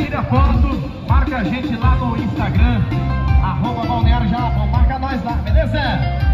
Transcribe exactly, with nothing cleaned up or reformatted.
tira foto, marca a gente lá no Instagram, arroba Balneário Jalapão, marca nós lá, beleza?